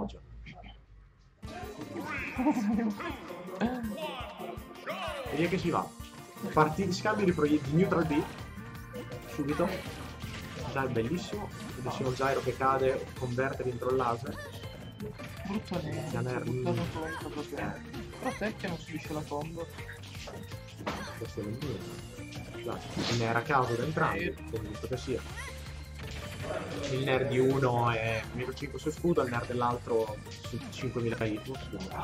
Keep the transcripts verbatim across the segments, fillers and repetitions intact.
Mojo. E via che si va. Partiti scambio di, di Neutral B. Subito. Già è bellissimo. Bellissimo Gyro che cade, converte dentro il laser. Brutto niente, Janer... buttato contro proprio. Eh. Però Tecchia non subisce la combo. Questo è il mio. Ne era a caso da entrambi, come visto che sia. Il nerd di uno è meno cinque su scudo, il nerd dell'altro su cinquemila hitbox.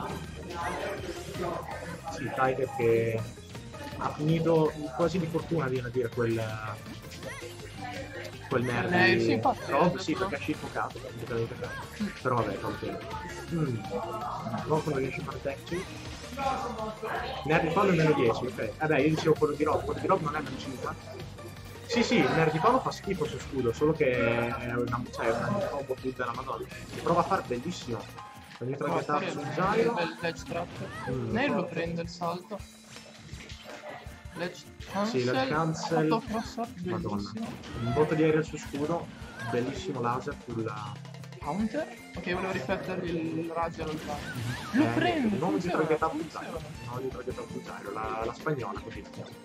Sì, Tiger che ha finito quasi di fortuna, viene a dire quel quel nerd eh, di sì, Rob, sì, perché ha scifocato, mm. Però vabbè, fa mm. Rob non riesce a fare tech. Nerd di fallo è meno dieci, ok. Vabbè, io dicevo quello di Rob, quello di Rob non è meno cinque. Sì, sì, il nerd di fallo fa schifo su scudo, solo che è una, cioè, una combo più della madonna. Si prova a fare bellissimo. Ogni traghettata sul Gyro. Bel ledge trap. Mm, Nel lo prende il salto. Ledge cancel. Sì, ledge cancel. Madonna. Un botto di aereo su scudo. Bellissimo laser sulla... Counter? Ok, volevo riflettergli il raggio lontano. Lo eh, prende! Non di traghettata sul Gyro. Non di traghettata sul Gyro, la, la spagnola così.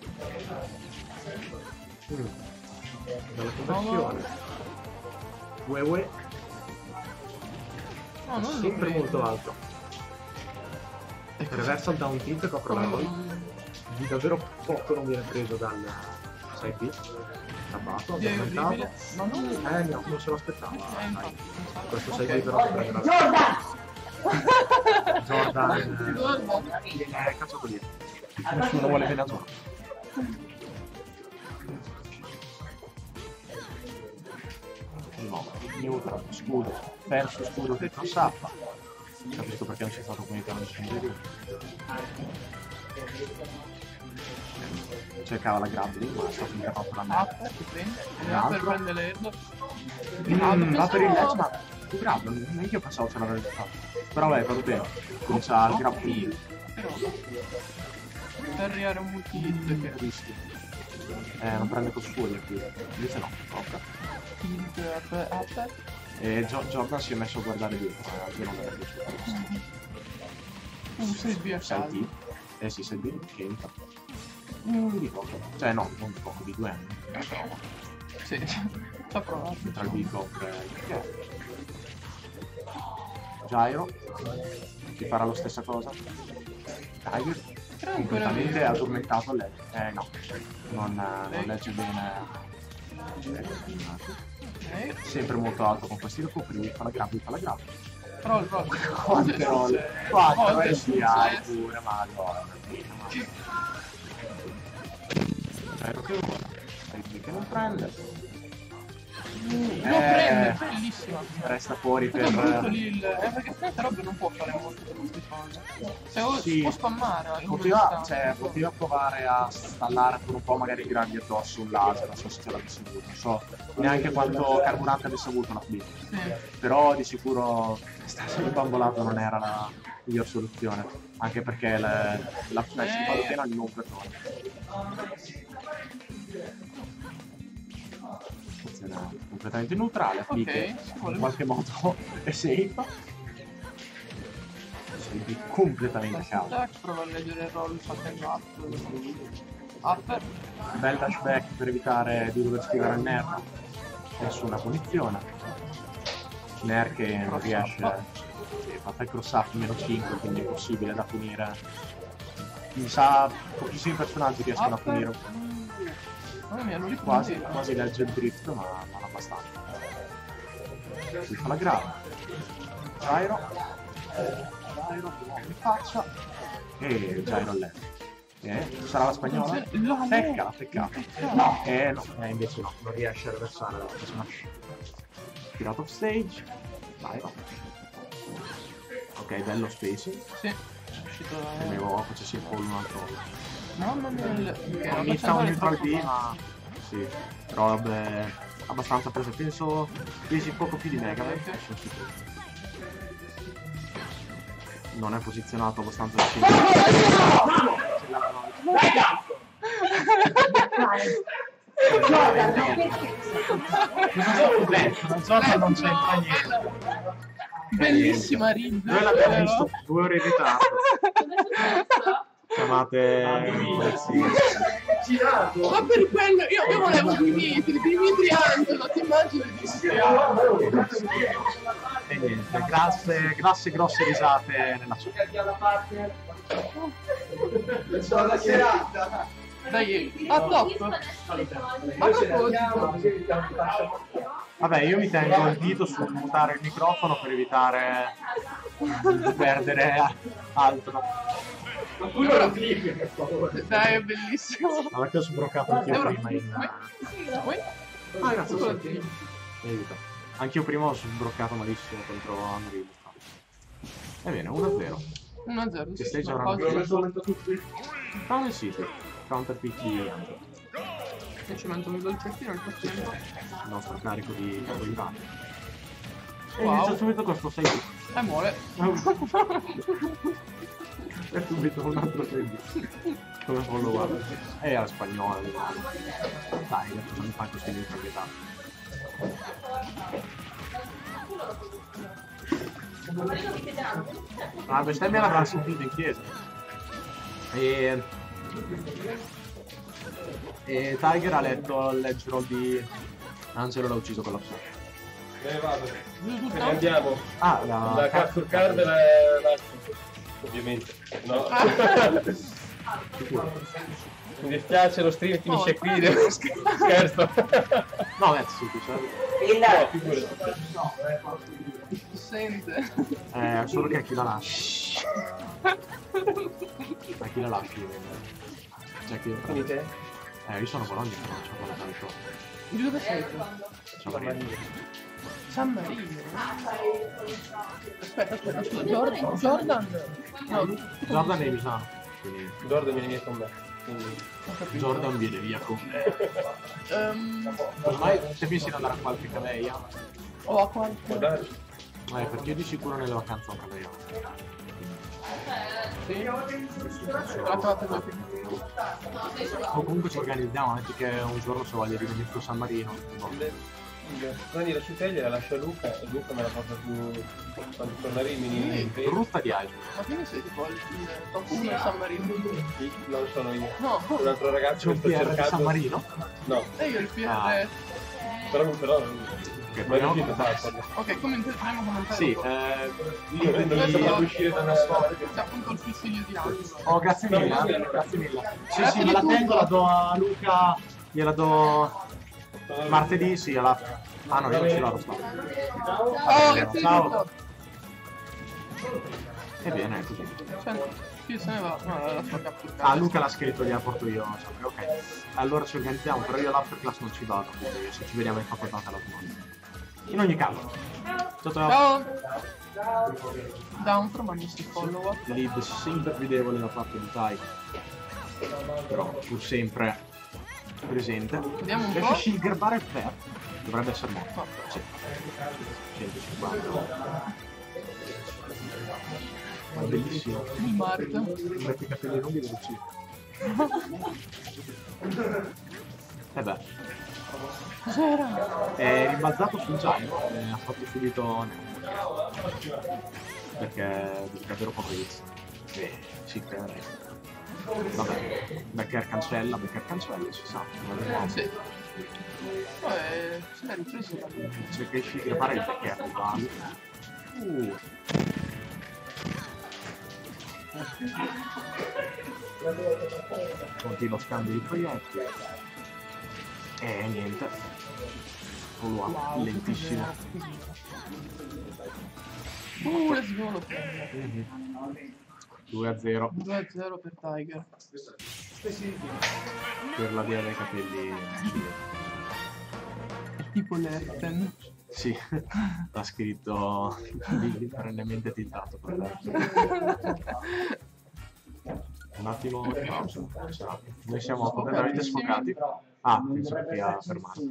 Mm. Bella conversione. Ue ue. No, non sempre molto alto. Reversal down tilt copre la roll. Di davvero poco non viene preso dal sei B. Tabbato, addormentato. Ma non... Eh no, non se lo aspettava. Eh, questo sei B però prende la Jordan! Jordan! Eh, cazzato lì. Nessuno vuole bene a Jordan. No, neutral, scudo, perso scudo che non sappa. Capisco perché non c'è stato comunque non scendere. Cercava la grab lì, ma è stato interrotto la merda. Ah, ti prende, per prende l'erdo. Mm, va per il ledge, ma tu grab, neanche io pensavo ce l'avrei fatto. Però vabbè, vado bene. Comincia il grab qui. Per arrivare un multi-hit che rischi. Eh, non prende col suo qui. Invece no, ok. Tilt up, up. E Gio Jordan si è messo a guardare dietro, eh, io non l'avrei piaciuto. Un sei B a caso. Eh sì, sei B, che entra. Mm, di poco. Cioè no, non di poco, di due anni. Sì, ci ha provato. Tra il big copre. Gyro, che farà la stessa cosa. Tiger, completamente addormentato a legge. Eh no, non, non legge bene. Okay. Sempre molto alto con questi recuperi, fa la grab, fa la grab. Roll, roll. Quante roll? Quattro e sia pure, madonna. Gyro che ora. Che non prende. Lo eh, prende, bellissima. Resta fuori per... Il... Eh, perché questa roba non può fare molto per queste cose. Se sì. può spammare. Poteva, cioè, poteva provare a stallare per un po', magari tirargli addosso un laser, non so se ce l'avesse avuto, non so neanche quanto carburante avesse avuto la flip. Sì. Però di sicuro starsi bambolato non era la miglior soluzione, anche perché la, la flash di Palutena non perdona. Completamente neutrale, okay, in qualche modo è safe. Sei completamente caldo. Prova a leggere il roll, saltando up. Bel dashback per evitare di dover sfidare il Nair. Nessuna punizione. Nair che non riesce. Sì, fatta il cross up meno cinque, quindi è impossibile da punire. Mi sa pochissimi personaggi riescono a punire. Quasi, quasi legge il drift, ma non abbastanza. Si fa la grava. Gyro. Gyro in faccia. E Gyro left. Eh, sarà la spagnola? Pecca, peccato. Eh no, eh, invece no, non riesce a reversare la smash. Tirato off stage. Gyro. Ok, bello spacing. Sì, è uscito. Temevo facessi il pollo un altro. Mamma mia, mi sta un neutral B, ma sì, però vabbè, abbastanza preso, penso pesi poco più di Mega Man. Non è posizionato abbastanza da Jordan non c'entra niente. Bellissima Rid. Noi l'abbiamo visto due ore in ritardo. Chiamate... Sì. Ma per quello, io, io volevo Dimitri, Dimitri Angelo, ti immagini di E niente, grasse, grasse grosse risate nella sua. Buona serata. Dai, a top. Ma proposito, Vabbè, io mi tengo il dito sul mutare il microfono per evitare di perdere altro. allora, dai, è bellissimo. Allora che ho sbroccato anch'io prima in... Poi? Ah, grazie. Sì. Aiuto. Anch'io prima ho sbroccato malissimo contro Unreal. Ebbene, uno a zero. uno a zero. Che stai giocando? Found il sito. Counter P T. E ci metto un dolcettino al frattempo. Il nostro carico di carboidrati. E Wow. inizia subito questo sei D. E muore. E subito un altro sei D. Come follow up. E alla spagnola. Dai, non mi fa così di proprietà. La bestemmia l'avrà sentito in chiesa. E... E Tiger ha letto il leggero di Angelo l'ha ucciso con la psa. Me ne vado. Tutto? Ne andiamo. Ah, la, La capture card e la... la... ovviamente. No. Sicuro. Mi dispiace, lo stream finisce Oh, qui. Devo... Scherzo. No, beh, sì, cioè, No, figurati. Si sente. eh, solo che a chi la lasci. A chi la lasci? Cioè, chi Quindi te? Eh, io sono Bologna, però non c'ho quello tanto. Di dove sei tu? Ciao Maria. San Marino. Aspetta, aspetta, scusa, Jordan? Jordan? No, Jordan è Misano. Quindi Jordan viene via con me. Quindi... ho capito. Jordan viene via con me. Ehm, Ormai se pensi di andare a qualche caveia, ho a Può qualche... darsi. eh, perché io di sicuro nelle vacanze ho un caveia. Sì? La trovate voi prima. O comunque ci organizziamo, metti che un giorno se voglia di venire su San Marino. boh. Prendi la ciutella, la lascio a Luca e Luca me la porta su quando torna a Rimini. Sì. Brutta di Asia. Ma quindi sei tipo il top uno a San Marino? Non sono io. No, Un altro C'è ragazzo un che P sto R di San cercando. Marino? No, e io il P R... Ah. però, però Che ma è proviamo riuscito a a farlo. Ok, come potremmo commentare? Sì, dopo? eh, Io vedo Questo di lo- uscire da una storia. C'è appunto il fissiglio di Angelo. oh, grazie mille, grazie mille. Sì, Grazie sì, di me la tutto. tengo, la do a Luca, gliela do martedì, sì, alla... Ah no, io non ce l'ho, lo sto. Oh, grazie di Ciao. tutto. Ebbene, è così. Cioè, chi se ne va? No, la sua capture card. Ah, Luca l'ha scritto, gliela porto io. Sempre. Ok, allora ci organizziamo, però io all'afterclass non ci vado, quindi se ci vediamo in facoltà te la domando. In ogni caso, ciao ciao. Ciao! Down from amici follow up. Lead sempre sfidevole da parte di Tai, però pur sempre presente. Vediamo un po'. Riesce a sciglierbare il player, dovrebbe essere morto. No. Sì. centocinquanta. Ma è bellissimo. Il Mart. Metti i capelli lunghi devo uccidere. E beh. Cos'era? È rimbalzato sul giallo e ha fatto subito nero. Perché davvero poco inizio. E sì, creerei. Vabbè, Becker cancella, Becker cancella, si sa. Non vediamo. Sì. Poi se l'ha ripreso. Se riesci a crepare il Becker, vale. Uh. Conti lo scambio di proiettili. E niente. Follow up, lentissimo. Uh, let's go, lo due a zero due a zero per Tiger. per la via dei capelli. È tipo Letten. Sì, l'ha scritto lì, perennemente tizzato per lei. Un attimo di pausa. Noi siamo completamente sfocati. Ah, penso che a fermarsi.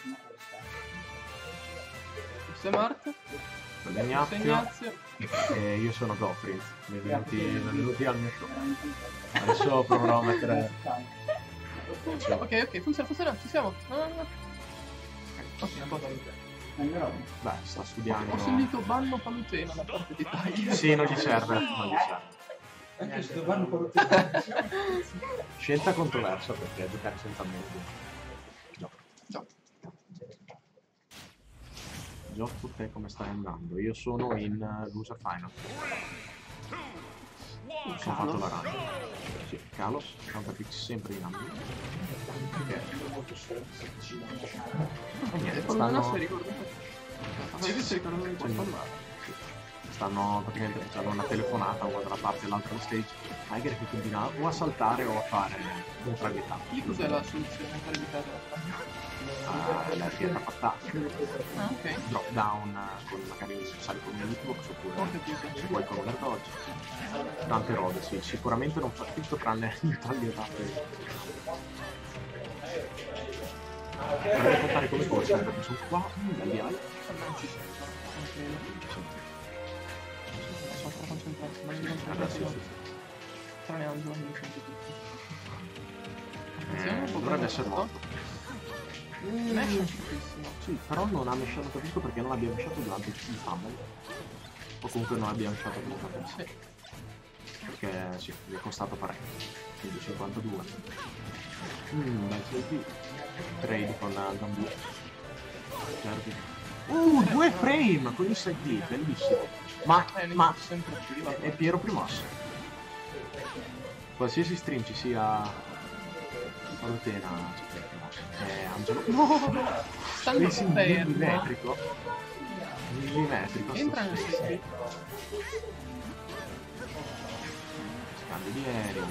Questo è Mart. Quello è Ignazio. Ignazio. E io sono Goffrey. Benvenuti, benvenuti al mio show. Adesso proverò a mettere. Ok, ok, funziona, funziona, ci siamo. No, no, no. Ok, a posto. Beh, sta studiando. Ho sentito banno palutena da parte di Tiger. Sì, non gli serve, non gli serve. Anche se vanno palutena. Scelta controversa perché giocare senza mezzo. No. No. Gioco te come stai andando? Io sono in uh, loser final. Ho fatto la run. Sì, Kalos, Counterpix sempre in ambito. Perché? E niente, Stanno... stanno... Vedi se ricordano di parlare. Stanno praticamente facendo una telefonata una dalla parte e l'altra dello stage. Tiger che continua o a saltare o a fare neutralità. Lì cos'è la soluzione per evitare Ah, la pietra fattata. Ah, ok. Drop down con magari sali con un hitbox oppure Ho capito. se vuoi con un dodge. Tante robe, sì, sicuramente non fa tutto tranne neutralità. Vorrei contare come corsi perché sono qua, belli hai. Non ci sono. Sono troppo concentrato, ma non mi Adesso sì, concentrato. Tranne al giorno mi sento tutto. Eh, dovrebbe essere morto. Mesh è fortissimo. Sì, però non ha mesciato, capisco perché non abbia mesciato durante il fumble. O comunque non abbia mesciato durante. Sì. Perché sì, mi è costato parecchio. Quindi cinquantadue. Mmm, bel C D. Trade con uh, Gambù. Certo. Uh, due frame con il side D, bellissimo. Ma, Eh, ma sempre più è, è Piero Primos. Qualsiasi stream ci sia Palutena, c'è Piero Primos. È Angelo. No! Stanno Spacing fermo. millimetrico. Millimetrico. Entra nel sto sito. Scambio di aerei.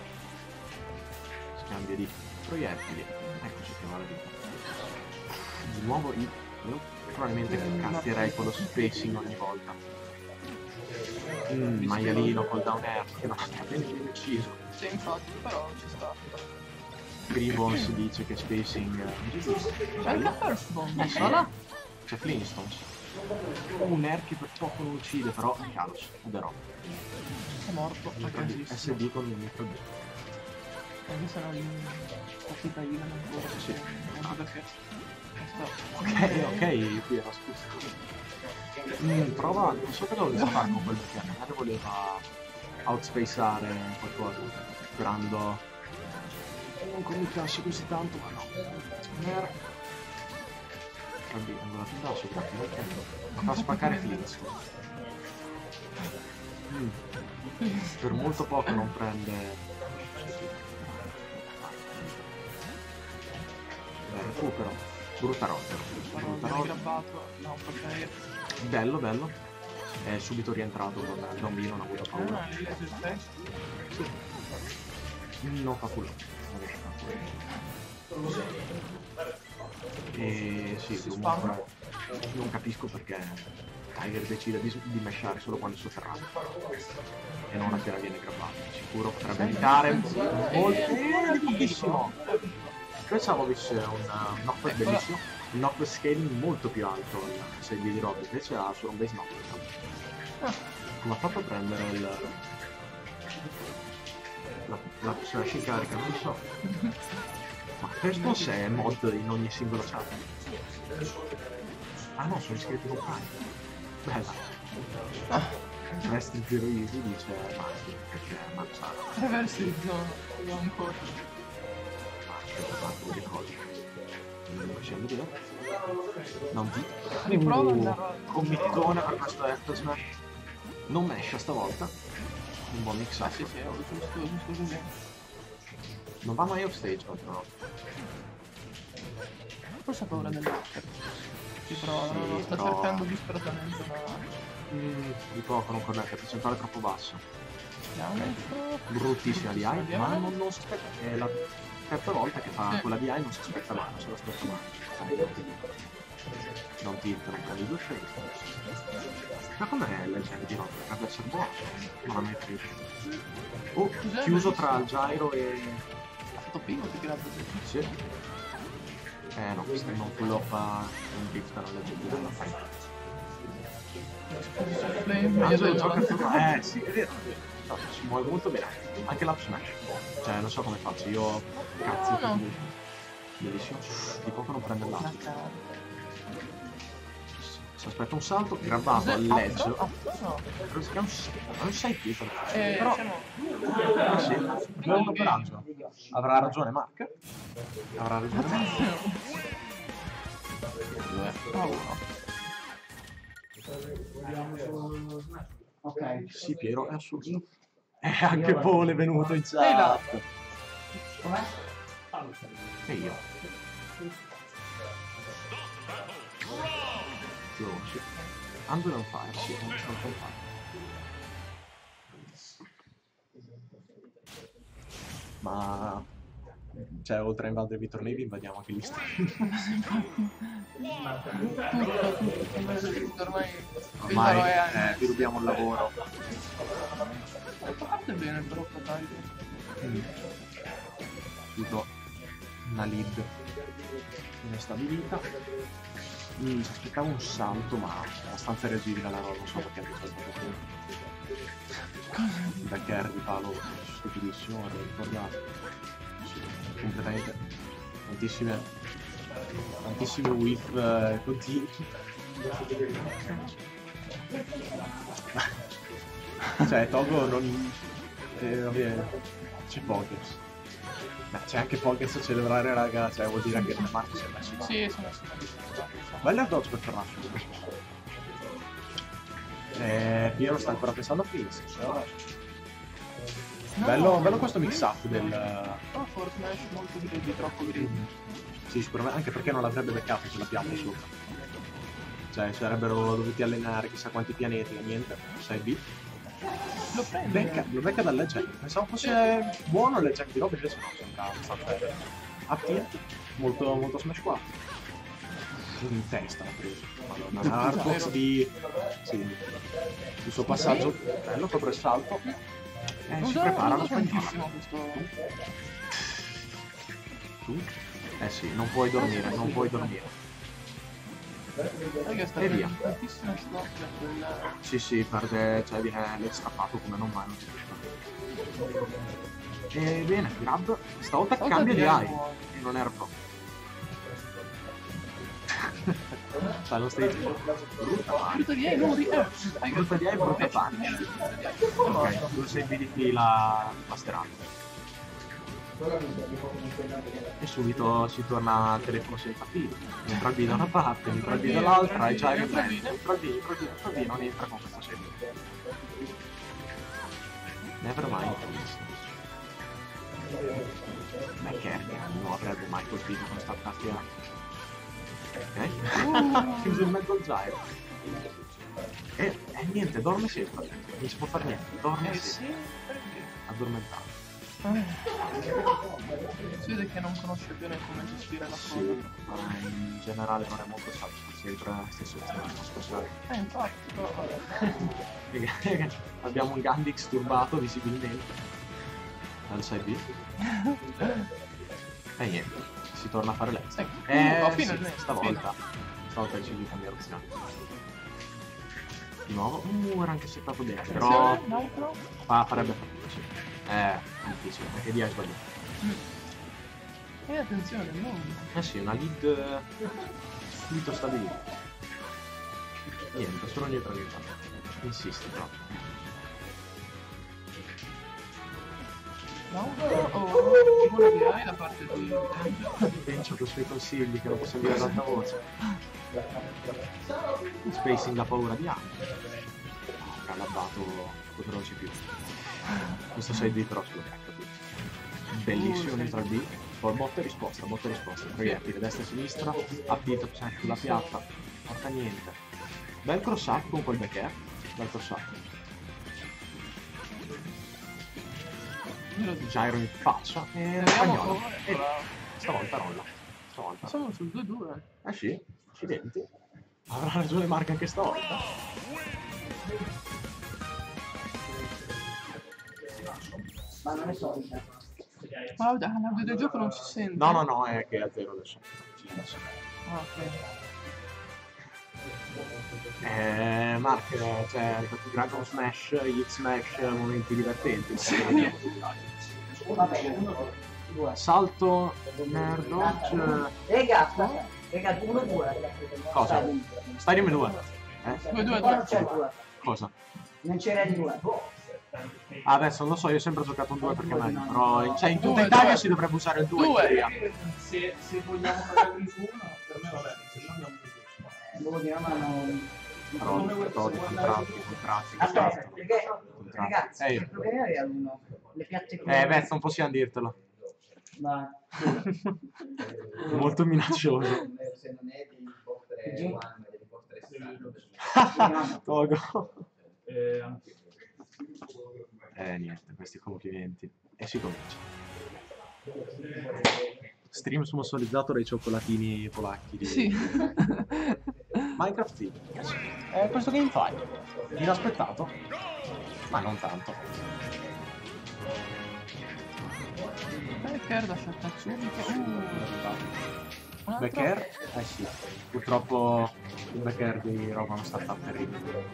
Scambio di proiettili. Eccoci che va la vita. Di nuovo io, io probabilmente cazzierei con lo spacing ogni volta. Mm, maialino col down air che non sta bene più ucciso. Sì, infatti, però ci sta. Gribons dice che spacing. C'è anche First Bomb. Eh, sì. Voilà. C'è Flintstones. Un air che per poco non uccide, però è Kalos, ed è roba. È morto. È casissimo. S D con il micro D. Anche se non partita Ilan ancora. Sì. Non so perché. Basta. Ok, ok, qui era scusa. Mm, prova, non so cosa voleva fare con quel piano, magari voleva outspaceare qualcosa, sperando non committarsi così tanto, ma no. Mer... Cambi, allora ti lascio, grazie, non prendo. Ma fa spaccare Flintstone. Mm. Per molto poco non prende... Beh, recupero. Brutta rotta. Brutta rotta. Grabbato. No, ok. Bello, bello. È subito rientrato con il bambino, non ha avuto paura. Ah, lì è il testo. Sì. Non fa culo. Non riesce a fare culo. E sì, Si comunque non capisco perché Tiger decide di, di meshare solo quando è sotterrato e non appena viene grabbato. Sicuro potrebbe evitare molto. Eh, di pochissimo. Pensavo avesse un knockback bellissimo, un knockback scaling molto più alto se gli dirò, invece ha solo un base knockback. Come ha fatto a prendere il... la, la slash in carica, non so. Ma questo se è mod in ogni singolo chat. Ah no, sono iscritti con Prime. Bella. Resti Zero Easy dice Marti, perché è ammazzato. Reversi il giorno, io ancora. Di cose. Facciamo di là. Non ti. Riprova Uh, andare. committone per questo F smash. Non mescia stavolta. Un buon mix Ah up. sì sì, ho giusto, giusto così. Non va mai off stage contro. Forse ha paura dell'hacker. Sì, però Sì, lo sta però- cercando disperatamente, ma... Mm, di poco non connette, percentuale troppo basso. Damage. Bruttissima di Bruttissima I, di ma I. non, non si aspetta. È la terza volta che fa Sì. quella di I, non si aspetta mai, non se l'aspetta mai. Non tilt, non prendi due shade. Ma com'è il genere di rotta? Dovrebbe essere buono. Non la metti. Oh, Cos'è? chiuso tra il gyro e... Ha fatto pingo più che l'altro. Sì. Eh no, questa non pull up un drift non legge della fight. Flame, Ah, io cioè, devo gioca davanti. tutto- Eh sì, è vero. No, si muove molto bene. Anche l'up smash. Cioè, non so come faccio, io cazzo No, no. così. Bellissimo. Di poco non prende La l'up. cara. Si aspetta un salto, grabbato al Ah, ledge. no, no. È un non sai più per Eh, però siamo... ah, sì, abbiamo un raggio. Avrà ragione Mark. Avrà ragione Mark. Due. Ah, uno. Ok. Sì, Piero, è assurdo. E anche Paul è venuto in Ehi là. chat. Com'è? E io. Io, sì. Under on fire, sì, non sto on fire. Ma... Cioè, oltre a invadere Victor Navy, invadiamo anche gli stream. Tutto, tutto. Ormai... Ormai Ormai eh, ti rubiamo il lavoro. Parte bene però Potaito. Mm. Chiudo una lead inestabilita. Mm, si aspettavo un salto, ma abbastanza reagibile la roba, non so perché ha preso il poco. Il backer di palo stupidissimo, l'ho ricordato. Sì, completamente. Tantissime. Tantissime whiff eh, continui. Cioè, Togo non... Eh, vabbè, c'è Pokers. Ma c'è anche Pokers a celebrare, raga, cioè vuol dire che il Marco si è messo qua. Sì, sono messo. Bella dodge per Ferraccio. Eh, Piero sta ancora pensando a Prince. No. Bello, bello questo mix up del... Oh, Force Smash molto greedy, troppo greedy. Sì, sicuramente, anche perché non l'avrebbe beccato sulla pianta sopra. Cioè, sarebbero dovuti allenare chissà quanti pianeti e niente, sei B. Lo prende. Becca, lo becca dal legge. Pensavo fosse buono il legge di roba, invece no, sembra abbastanza up tier. Molto, molto Smash quattro. In testa l'ha preso. Madonna, Arcox di... Sì, il suo passaggio bello, copre il salto. Eh, si prepara lo spagnolo. Questo... Tu? Eh sì, non puoi dormire, non puoi dormire. Perché sta E via. tantissimo slot quel... Sì, sì, perde, cioè viene l'è strappato come non mai. E bene, grab, stavolta Stavolta cambia di di eye. eye. E non era proprio. Cioè, lo stai dicendo. Brutta mano. Brutta di no, di... Eh, Brutta di eye, brutta punch. Ok, due sei di fila masterato. E subito si torna al telefono senza filo. Entra il B da una parte, entra il B dall'altra, e già entra il B, entra il B, entra il B, entra il B, non entra con questa serie. Never mind. Ma è che non avrebbe mai colpito con sta tastiera. Ok? Chiuso in mezzo al gyro. E, e niente, dorme sempre. Non si può fare niente, dorme Eh sempre. sì, Addormentato. si vede che non conosce bene come gestire la Sì, cosa. ma in generale non è molto saggio, sempre stesso tempo, scusate. Eh, infatti, però... Abbiamo un Gandix turbato visibilmente al sei B. E niente, si torna a fare l'ex. Ecco, Eh, oh, sì, finalmente, stavolta. Stavolta decidi di cambiare opzione. Di nuovo, uh, era anche settato bene, però L'altro? fa, farebbe fatica, sì. Eh, difficile, perché di hai sbagliato. E attenzione, non... Eh sì, una lead subito stabilita. Niente, solo neutralità. Insiste proprio. L'altro o una di hai da parte di... Penso con i suoi consigli che non posso dire ad alta voce. Spacing la paura di anni. Ha labbato poderosi più. Questo sei B però se lo becca tutto. Bellissimo neutral B. Poi botta e risposta, botta e risposta. Proiettile destra e sinistra, appito sulla piatta. Porta niente. Bel cross up con quel back air. Bel cross up. Gyro in faccia e spagnolo. E stavolta rolla. Stavolta. Siamo sul due due. Eh sì, accidenti. Avrà ragione Marco anche stavolta. Ma non è solita. Ma la l'audio del gioco non si sente. No, no, no, è che è a zero adesso. Ah, ok. Eh, Mark, cioè, Dragon Smash, X Smash, momenti divertenti. Va bene. Due. Salto Nerd Dodge. Rega, rega, uno due. Cosa? Stai dimmi due. Eh? due due Qua non due. c'è due. Cosa? Non c'era il due. Ah, adesso non lo so, io ho sempre giocato un due perché meglio. Però cioè, in tutta Due, Italia due. si dovrebbe usare il due in Due. teoria. Se, se vogliamo fare su uno, per me va bene, se no andiamo su due. Devo dire, ma non... Però i contratti, i contratti. Aspetta, perché Contratti. ragazzi, Ehi. il problema era uno. Le piatte con... Eh, beh, non possiamo dirtelo. Ma... Molto minaccioso. Se non è devi portare Sì. one, devi portare sessanta. Togo. Eh, anche. Eh, niente, questi complimenti. E si comincia. Stream sponsorizzato dai cioccolatini polacchi di Sì. Minecraft T V. Eh, questo gameplay inaspettato, ma non tanto. Becker da scelta subito. Uh. Un altro? Becker? Eh sì, purtroppo il Becker di roba non sta tanto terribile.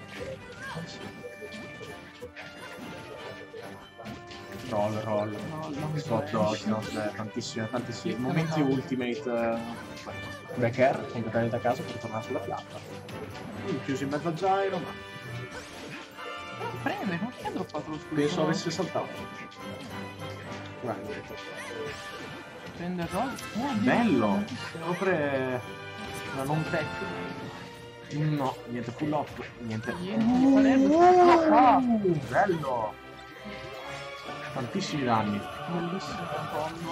Roll, roll, No, no, spot dodge, no, cioè, tantissimi, tantissimi momenti ultimate eh, Becker, completamente a caso per tornare sulla piatta. Quindi chiuso in mezzo al gyro, ma Prende, non ti ha droppato lo scudo? penso avesse saltato. Guarda. Prende il roll. Oh, Bello! bellissimo. Copre una non tech. No, niente full up, niente. Niente, Uh, bello! Tantissimi danni. Bellissimo combo.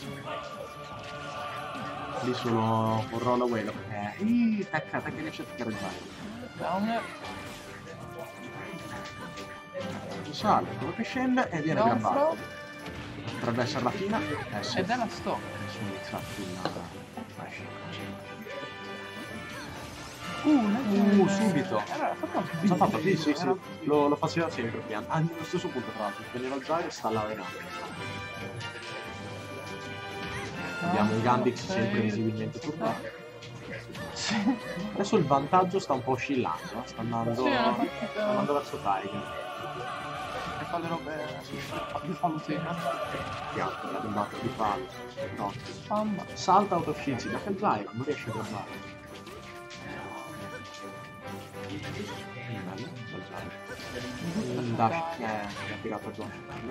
Lì solo un roll away lo perché. Ih, tecca, tecca riesce a attaccare il gyro. Downer. Sale, quello che scende e viene Down grabbato. throw. Potrebbe essere la fina. Eh sì. Ed è la stop. Nessuno sa finata. Uh, legge- Uh, subito. Allora, fatto anche Cosa ha fatto? Sì, sì, sì. Era- Lo, lo faceva sempre piano. Ah, nello stesso punto tra l'altro. Veniva al gyro e sta là in alto. Vediamo un Gandix sei- sempre visibilmente turbato. Sì. Adesso il vantaggio sta un po' oscillando, eh. sta andando, Sì, è una sta partita andando verso Tiger. che fa le robe di fallutina. Piatto, la combatto di fallo. No. Spam. Salta out of shield, da che gyro, non riesce a grabbare. Mm, bello, bel gyro. Un dash, eh, mi ha tirato Josh.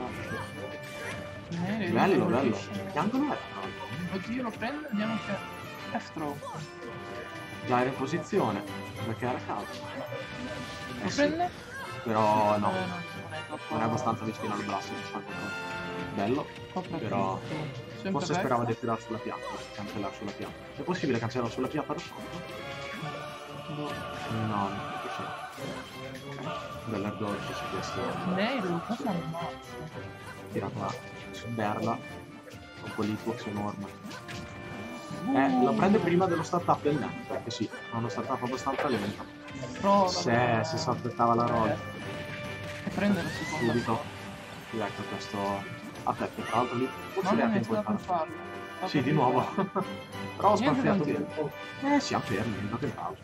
Neri, Bello, non bello. colpisce. Che angolo è? No. Oddio, lo prende, vediamo che F-throw. Gyro in posizione, perché era caldo. Lo Eh sì, prende? però no, Eh, non, non è troppo. non è abbastanza vicino al braccio per fare qualcosa. Bello, Copre però tutto. Sempre forse back. sperava di attirare sulla piatta, cancellare sulla piatta. È possibile cancellare sulla piatta da sotto? Boh. No, non credo che c'è. Dell'erdolce su questo. Nail, cosa ammazza? Tirato là su Berla con quell'hitbox enorme. Eh, lo prende prima dello startup del net, perché sì, ha uno startup abbastanza lento. Prova. Se, se si aspettava la roll E prende la seconda. subito, ecco questo aspetta, tra l'altro lì forse Ma le ha non è tempo di stato farlo. farlo. Sì, di nuovo. Però ho Niente spaziato da bene. Eh, siamo fermi, non tentavo.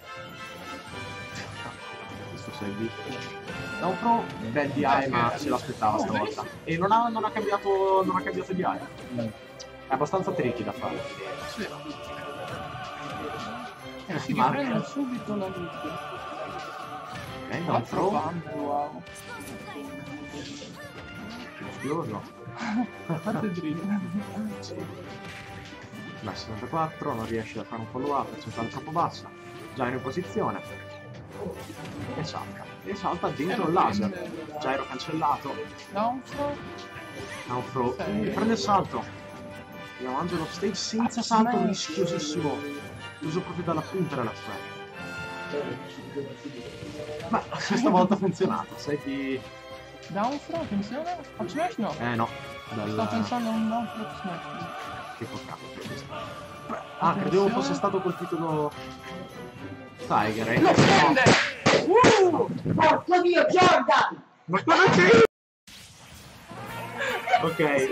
Questo sei da un pro, bel D I, ma se l'aspettava stavolta. E non ha, non ha cambiato non ha cambiato D I. È abbastanza tricky da fare. Sì. Eh, Sì, che ma- prende subito la luce. Ok, da un pro, Wow. esploso. Fate drill. Sì. Beh, settantaquattro, non riesce a fare un follow up, percentuale troppo bassa. Già in posizione. E salta. E salta dentro E il lo laser. prende. Già ero cancellato. Down throw. Ha un throw. Sì. E prende il salto. Andiamo Angelo stage senza salto, rischiosissimo. Uso proprio dalla punta della strada. Ma questa volta ha funzionato. Sai chi... Down throw, attenzione. Up smash no. Eh no. Sto Dal... pensando a un down throw up smash. Che porcato. Ah, credevo fosse stato colpito da... Tiger, eh. Lo prende! Uh! Porco Dio, Jordan! Ma cosa c'è? Ok.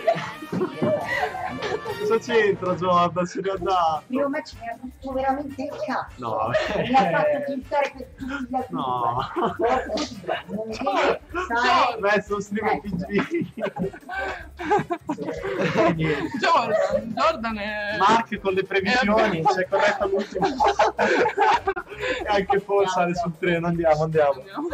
Cosa c'entra Jordan? Si riadà. Il primo match mi ha fatto veramente il cazzo. No, Mi ha fatto tiltare per tutti gli altri no. due. Porco Dio, non mi viene stare. Beh, sono streamer P G. Jordan, Jordan è... Mark con le previsioni, si è corretto all'ultimo. E anche Paul sale sul treno, andiamo, andiamo. Andiamo.